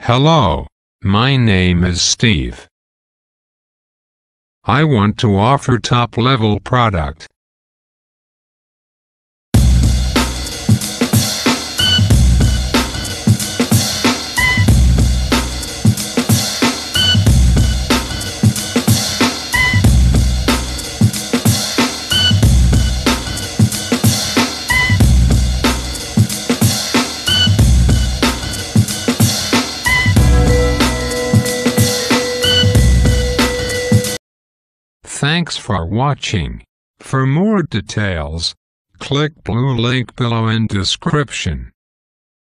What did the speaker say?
Hello, my name is Steve. I want to offer top-level product. Thanks for watching. For more details, click blue link below in description.